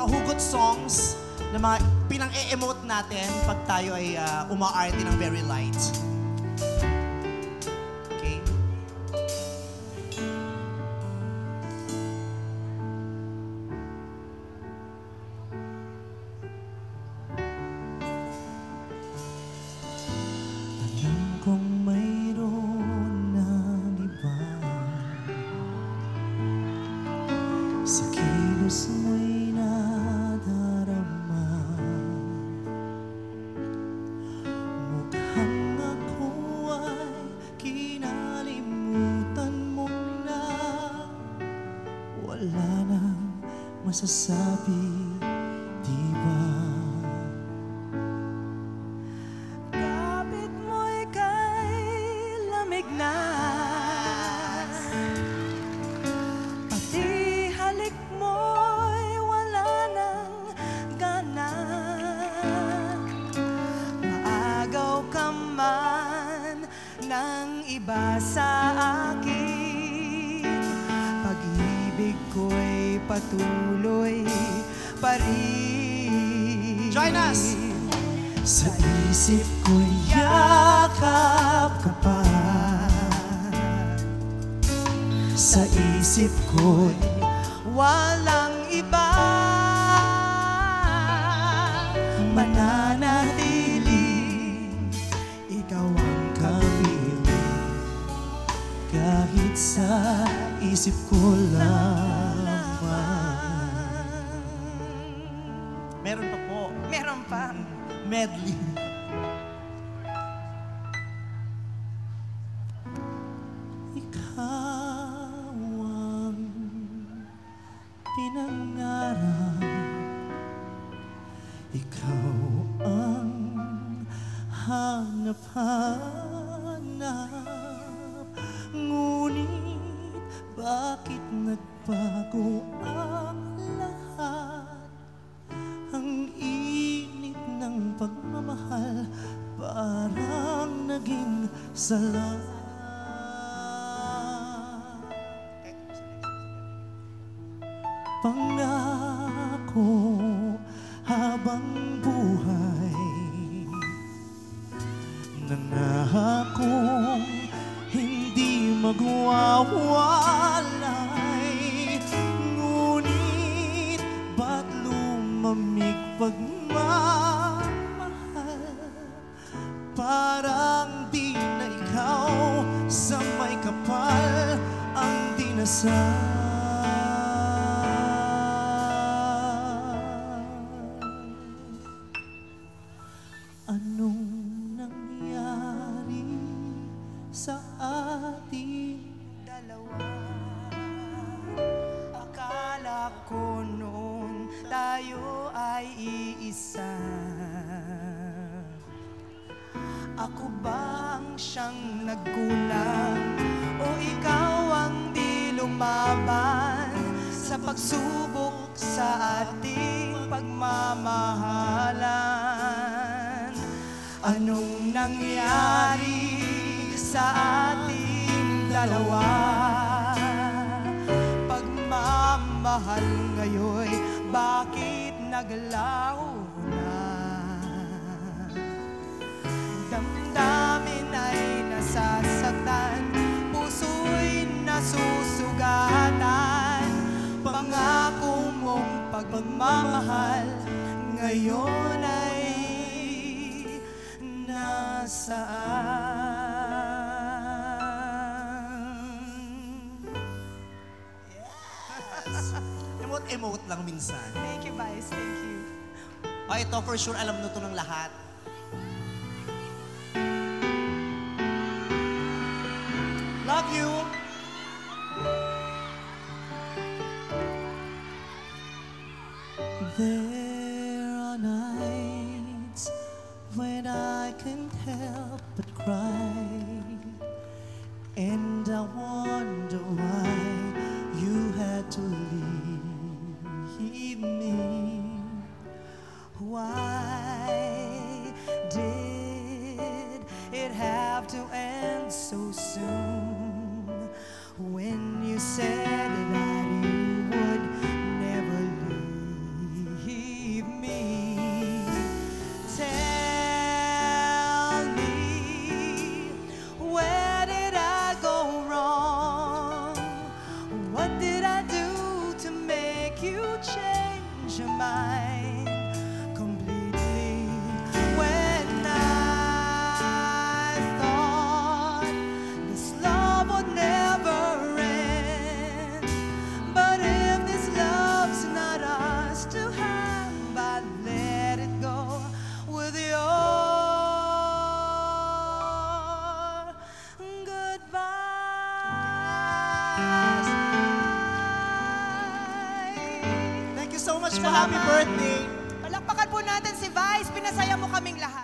mga hugot songs na mga pinang-e-emote natin pag tayo ay umaarte ng very light. Okay? Alam kong mayroon ng iba sa kilos mo'y nadarama. Mukhang ako ay kinalimutan mo na. Wala nang masasabi, di ba? Kapit mo'y kay lamig na, pati halik mo'y wala nang gana. Maagaw ka man ng iba sa akin, pag-ibig ko'y patuloy pa rin. Join us! Sa isip ko'y yakap ka pa, sa isip ko'y walang iba. Mananatili, ikaw ang kapiling, kahit sa isip ko lamang. Meron pa po. Meron pa. Medley. Ikaw ang pinangarap, ikaw ang hanap-hanap. Ngunit bakit nagbago ang lahat? Ang init ng pagmamahal parang naging sala. Pangako habang buhay, nangakong hindi magwawalay. Ngunit ba't lumamig pagmamahal? Parang di na ikaw sa may kapal ang dinasal. Anong nangyari sa ating dalawa? Akala ko noon tayo ay iisa. Ako bang siyang nagkulang o ikaw ang di lumaban sa pagsubok sa ating pagmamahalan? Anong nangyari sa ating dalawa? Pagmamahal ngayon, bakit naglaho na? Damdamin ay nasasaktan, puso'y nasusugatan. Pangako mong pagmamahal ngayon ay nasaan? Yes. Emote-emote lang minsan. Thank you, Vice. Thank you. O, ito for sure alam na ito ng lahat. Love you! There are nights when I can't help but cry, and I wonder why you had to leave me. Why did it have to end so soon? When you said that you would never leave What did I do to make you change your mind completely? When I thought this love would never end, but if this love's not ours to have, I'd let it go with your goodbyes. Thank you so much po. Happy birthday. Palakpakan po natin si Vice. Pinasaya mo kaming lahat.